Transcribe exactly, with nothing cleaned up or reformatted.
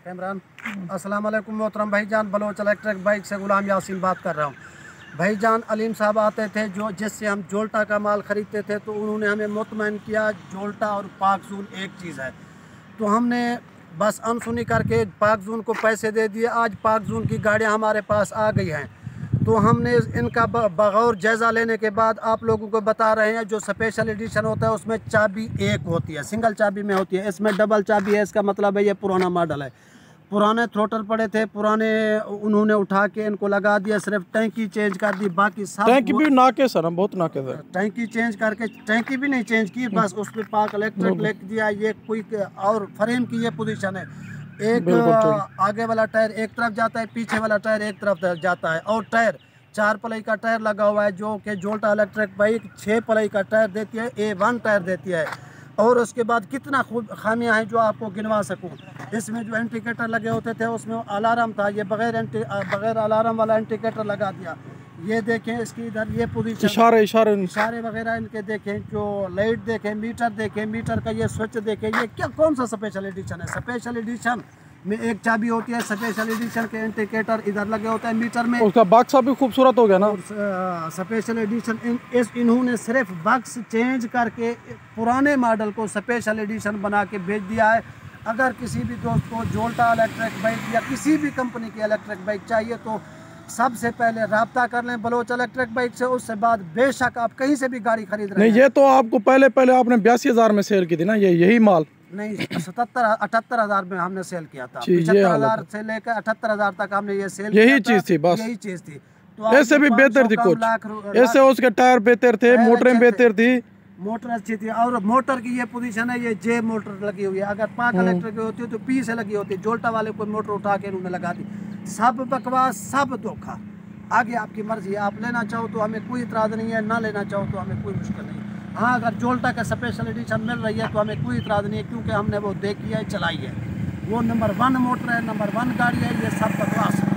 Cameron अस्सलाम वालेकुम मोहतरम भाईजान, बलोच इलेक्ट्रिक बाइक से गुलाम यासीन बात कर रहा हूँ। भाईजान अलीम साहब आते थे जो जिससे हम जोल्टा का माल ख़रीदते थे, तो उन्होंने हमें मुतमईन किया जोल्टा और पाकजून एक चीज़ है। तो हमने बस अनसुनी करके पाकजून को पैसे दे दिए। आज पाकजून की गाड़ियाँ हमारे पास आ गई हैं, तो हमने इनका बगौर जायज़ा लेने के बाद आप लोगों को बता रहे हैं जो स्पेशल एडिशन होता है उसमें चाबी एक होती है, सिंगल चाबी में होती है। इसमें डबल चाबी है, इसका मतलब है ये पुराना मॉडल है। पुराने थ्रोटल पड़े थे, पुराने उन्होंने उठा के इनको लगा दिया, सिर्फ टैंकी चेंज कर दी, बाकी सब टैंकी भी नाके सर, हम बहुत नाके थे। टैंकी चेंज करके टैंकी भी नहीं चेंज की, बस उस पर पाक इलेक्ट्रिक लिख दिया। ये कोई और फ्रेम की ये पोजीशन है, एक आगे वाला टायर एक तरफ जाता है, पीछे वाला टायर एक तरफ जाता है, और टायर चार पलाई का टायर लगा हुआ है जो कि जोल्टा इलेक्ट्रिक बाइक छः पलाई का टायर देती है, ए वन टायर देती है। और उसके बाद कितना खूब खामियां हैं जो आपको गिनवा सकूं। इसमें जो इंडिकेटर लगे होते थे उसमें अलार्म था, ये बगैर बगैर अलार्म वाला इंडिकेटर लगा दिया। ये देखें इसकी इधर ये पोजीशन, इशारे इशारे इशारे वगैरह इनके देखें, जो लाइट देखें, मीटर देखें, मीटर का ये स्विच देखें। ये क्या कौन सा स्पेशल एडिशन है? स्पेशल एडिशन में एक चाबी होती है, स्पेशल एडिशन के इंडिकेटर इधर लगे होते हैं मीटर में। उसका बक्सा भी खूबसूरत हो गया ना। स्पेशल एडिशन इन, इस इन्होंने सिर्फ बक्स चेंज करके पुराने मॉडल को स्पेशल एडिशन बना के भेज दिया है। अगर किसी भी दोस्त को जोल्टा इलेक्ट्रिक बाइक या किसी भी कंपनी की इलेक्ट्रिक बाइक चाहिए तो सबसे पहले रब्ता कर लें बलोच इलेक्ट्रिक बाइक से। उसके बाद बेशक आप कहीं से भी गाड़ी खरीद रहे हैं। नहीं, ये तो आपको पहले पहले आपने बयासी हजार में सेल की थी ना, ये यही माल? नहीं, सतहत्तर अठहत्तर हजार में हमने सेल किया था। पचहत्तर हजार से लेकर अठहत्तर हजार तक हमने ये सेल यही चीज थी, बस यही चीज थी। तो ऐसे भी बेहतर थी, कुछ ऐसे उसके टायर बेहतर थे, मोटरें बेहतर थी, मोटर अच्छी थी। और मोटर की ये पोजीशन है, ये जे मोटर लगी हुई है। अगर पाक इलेक्ट्रिक की होती है तो पी से लगी होती है। जोल्टा वाले कोई मोटर उठा के उन्होंने लगा दी। सब बकवास, सब धोखा। आगे आपकी मर्जी है, आप लेना चाहो तो हमें कोई इतराज़ नहीं है, ना लेना चाहो तो हमें कोई मुश्किल नहीं है। हाँ, अगर जोल्टा का स्पेशल एडिशन मिल रही है तो हमें कोई इतराज़ नहीं है, क्योंकि हमने वो देखी है, चलाई है। वो नंबर वन मोटर है, नंबर वन गाड़ी है। ये सब बकवास है।